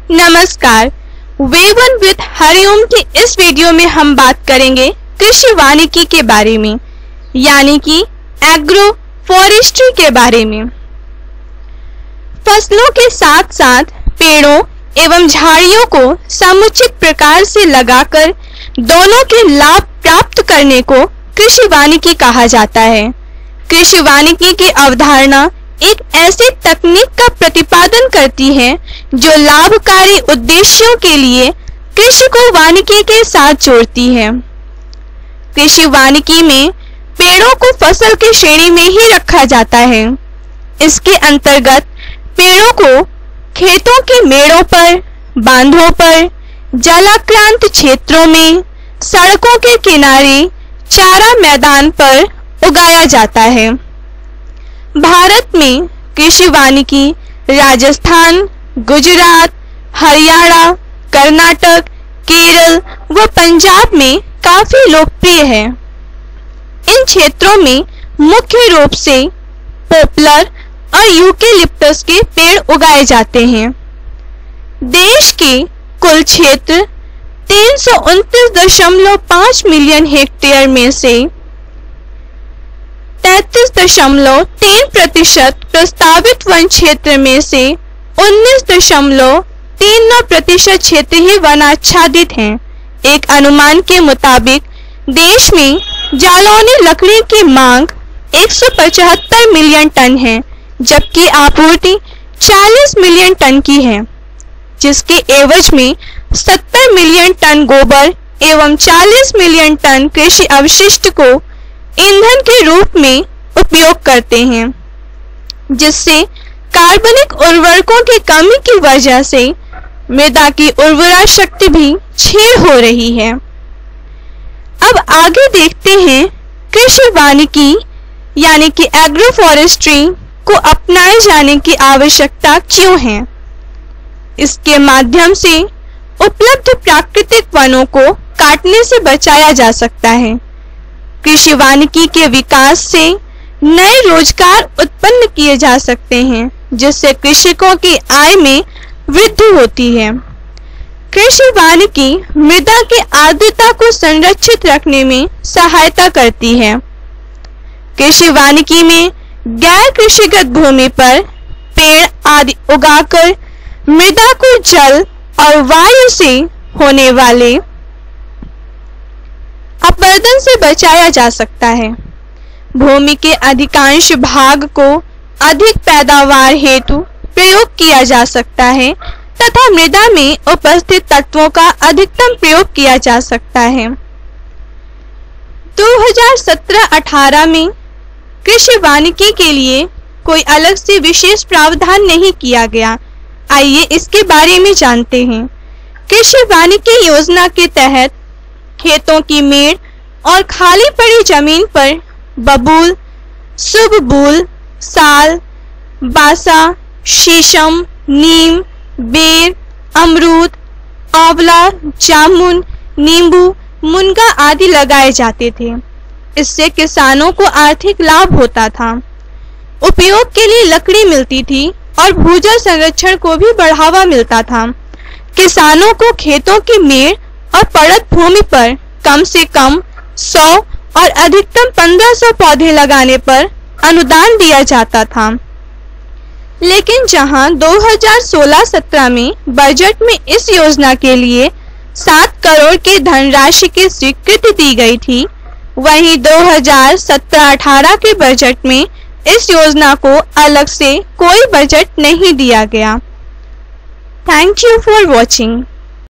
नमस्कार, woven with Hariom के इस वीडियो में हम बात करेंगे कृषि वानिकी के बारे में, यानी कि एग्रो फॉरेस्ट्री के बारे में। फसलों के साथ साथ पेड़ों एवं झाड़ियों को समुचित प्रकार से लगाकर दोनों के लाभ प्राप्त करने को कृषि वानिकी कहा जाता है। कृषि वानिकी की अवधारणा एक ऐसी तकनीक का प्रतिपादन करती है जो लाभकारी उद्देश्यों के लिए कृषि को वानिकी के साथ जोड़ती है। कृषि वानिकी में पेड़ों को फसल की श्रेणी में ही रखा जाता है। इसके अंतर्गत पेड़ों को खेतों के मेड़ों पर, बांधों पर, जलाक्रांत क्षेत्रों में, सड़कों के किनारे, चारा मैदान पर उगाया जाता है। भारत में कृषि वानिकी राजस्थान, गुजरात, हरियाणा, कर्नाटक, केरल व पंजाब में काफी लोकप्रिय है। इन क्षेत्रों में मुख्य रूप से पॉपुलर और यूकेलिप्टस के पेड़ उगाए जाते हैं। देश के कुल क्षेत्र 329.5 मिलियन हेक्टेयर में से 33.3% प्रस्तावित वन क्षेत्र में से 19.39% क्षेत्र ही वनाच्छादित हैं। एक अनुमान के मुताबिक देश में जालौनी लकड़ी की मांग 175 मिलियन टन है, जबकि आपूर्ति 40 मिलियन टन की है, जिसके एवज में 70 मिलियन टन गोबर एवं 40 मिलियन टन कृषि अवशिष्ट को ईंधन के रूप में उपयोग करते हैं, जिससे कार्बनिक उर्वरकों की कमी की वजह से मृदा की उर्वरा शक्ति भी क्षीण हो रही है। अब आगे देखते हैं कृषि वानिकी यानी कि एग्रो फॉरेस्ट्री को अपनाए जाने की आवश्यकता क्यों है। इसके माध्यम से उपलब्ध प्राकृतिक वनों को काटने से बचाया जा सकता है। कृषि वानिकी के विकास से नए रोजगार उत्पन्न किए जा सकते हैं, जिससे कृषकों की आय में वृद्धि होती है। कृषि वानिकी मृदा की आर्द्रता को संरक्षित रखने में सहायता करती है। कृषि वानिकी में गैर कृषिगत भूमि पर पेड़ आदि उगाकर मृदा को जल और वायु से होने वाले अपरदन से बचाया जा सकता है। भूमि के अधिकांश भाग को अधिक पैदावार हेतु प्रयोग किया जा सकता है तथा मृदा में उपस्थित तत्वों का अधिकतम प्रयोग किया जा सकता है। 2017-18 में कृषि वानिकी के लिए कोई अलग से विशेष प्रावधान नहीं किया गया। आइए इसके बारे में जानते हैं। कृषि वानिकी योजना के तहत खेतों की मेड़ और खाली पड़ी जमीन पर बबूल, सुबबूल, साल, बासा, शीशम, नीम, बेर, अमरूद, आंवला, जामुन, नींबू, मुनगा आदि लगाए जाते थे। इससे किसानों को आर्थिक लाभ होता था, उपयोग के लिए लकड़ी मिलती थी और भूजल संरक्षण को भी बढ़ावा मिलता था। किसानों को खेतों की मेड़ और पड़त भूमि पर कम से कम 100 और अधिकतम 1500 पौधे लगाने पर अनुदान दिया जाता था। लेकिन जहां 2016-17 में बजट में इस योजना के लिए 7 करोड़ की धनराशि की स्वीकृति दी गई थी, वहीं 2017-18 के बजट में इस योजना को अलग से कोई बजट नहीं दिया गया। Thank you for watching.